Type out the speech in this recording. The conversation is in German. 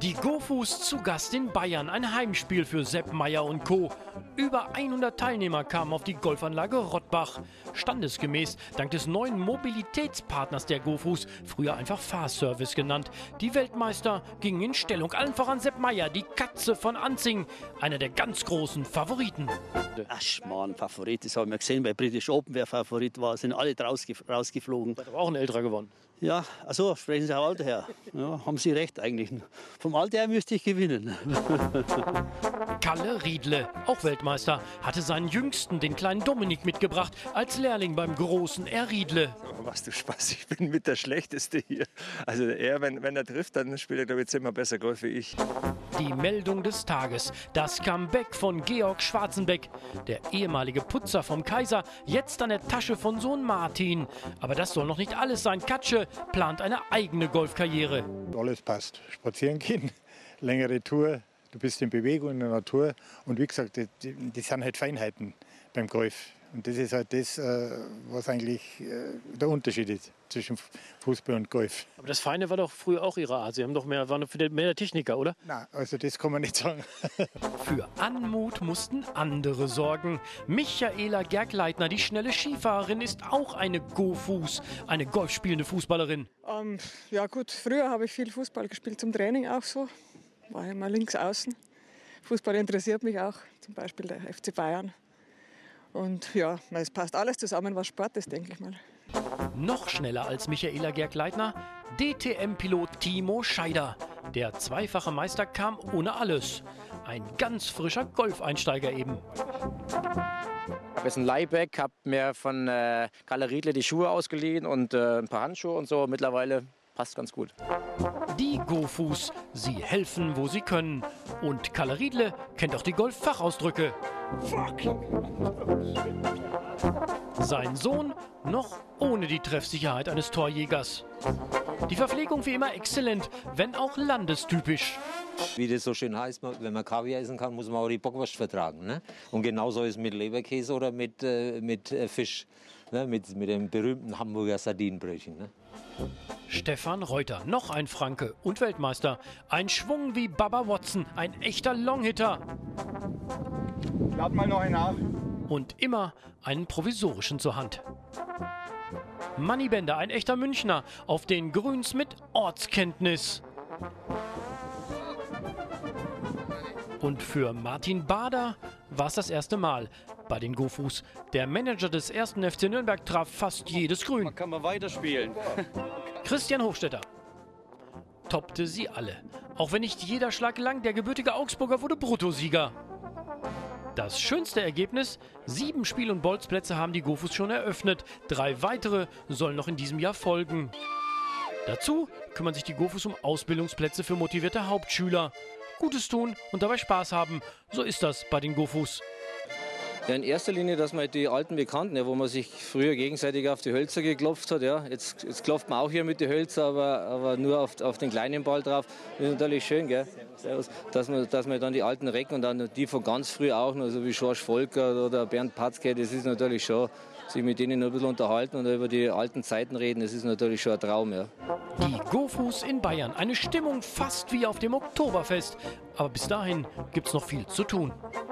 Die Gofus zu Gast in Bayern, ein Heimspiel für Sepp Maier und Co. Über 100 Teilnehmer kamen auf die Golfanlage Rottbach. Standesgemäß, dank des neuen Mobilitätspartners der Gofus, früher einfach Fahrservice genannt. Die Weltmeister gingen in Stellung, allen voran Sepp Maier, die Katze von Anzing, einer der ganz großen Favoriten. Ach man, Favorit, das haben wir gesehen bei British Open, wer Favorit war, sind alle rausgeflogen. Hat aber auch ein älterer gewonnen. Ja, also sprechen Sie vom Alter her. Ja, haben Sie recht eigentlich. Vom Alter her müsste ich gewinnen. Kalle Riedle, auch Weltmeister, hatte seinen Jüngsten, den kleinen Dominik, mitgebracht, als Lehrling beim großen R. Riedle. Was du Spaß, ich bin mit der Schlechteste hier. Also er, wenn er trifft, dann spielt er, glaube ich, zehnmal besser Golf wie ich. Die Meldung des Tages, das Comeback von Georg Schwarzenbeck. Der ehemalige Putzer vom Kaiser, jetzt an der Tasche von Sohn Martin. Aber das soll noch nicht alles sein. Katsche plant eine eigene Golfkarriere. Alles passt. Spazieren gehen, längere Tour, du bist in Bewegung in der Natur. Und wie gesagt, das sind halt Feinheiten beim Golf. Und das ist halt das, was eigentlich der Unterschied ist zwischen Fußball und Golf. Aber das Feine war doch früher auch Ihre Art. Sie haben doch mehr der Techniker, oder? Nein, also das kann man nicht sagen. Für Anmut mussten andere sorgen. Michaela Gergleitner, die schnelle Skifahrerin, ist auch eine Gofus, eine golfspielende Fußballerin. Ja gut, früher habe ich viel Fußball gespielt, zum Training auch so. War immer links außen. Fußball interessiert mich auch, zum Beispiel der FC Bayern. Und ja, es passt alles zusammen, was Sport ist, denke ich mal. Noch schneller als Michaela Gergleitner, DTM-Pilot Timo Scheider. Der zweifache Meister kam ohne alles. Ein ganz frischer Golfeinsteiger eben. Ich habe jetzt ein Leihback, habe mir von Kalle Riedle die Schuhe ausgeliehen und ein paar Handschuhe und so. Mittlerweile passt ganz gut. Die Gofus, sie helfen, wo sie können. Und Kalle Riedle kennt auch die Golffachausdrücke. Sein Sohn noch ohne die Treffsicherheit eines Torjägers. Die Verpflegung wie immer exzellent, wenn auch landestypisch. Wie das so schön heißt, wenn man Kaviar essen kann, muss man auch die Bockwurst vertragen. Ne? Und genauso ist es mit Leberkäse oder mit Fisch, ne? mit dem berühmten Hamburger Sardinenbrötchen. Ne? Stefan Reuter, noch ein Franke und Weltmeister. Ein Schwung wie Bubba Watson, ein echter Longhitter. Lad mal noch einen nach. Und immer einen provisorischen zur Hand. Manni Bender, ein echter Münchner, auf den Grüns mit Ortskenntnis. Und für Martin Bader war es das erste Mal bei den Gofus. Der Manager des 1. FC Nürnberg traf fast jedes Grün. Man kann mal weiterspielen. Christian Hofstetter toppte sie alle. Auch wenn nicht jeder Schlag gelang, der gebürtige Augsburger wurde Bruttosieger. Das schönste Ergebnis: 7 Spiel- und Bolzplätze haben die Gofus schon eröffnet. 3 weitere sollen noch in diesem Jahr folgen. Dazu kümmern sich die Gofus um Ausbildungsplätze für motivierte Hauptschüler. Gutes tun und dabei Spaß haben. So ist das bei den Gofus. Ja, in erster Linie, dass man die alten Bekannten, ja, wo man sich früher gegenseitig auf die Hölzer geklopft hat, ja, jetzt klopft man auch hier mit den Hölzer, aber nur auf den kleinen Ball drauf. Das ist natürlich schön, gell? Dass man dann die alten Recken und dann die von ganz früh auch noch, so wie George Volker oder Bernd Patzke, das ist natürlich schon, sich mit denen noch ein bisschen unterhalten und über die alten Zeiten reden, das ist natürlich schon ein Traum. Ja. Die Gofus in Bayern, eine Stimmung fast wie auf dem Oktoberfest. Aber bis dahin gibt's noch viel zu tun.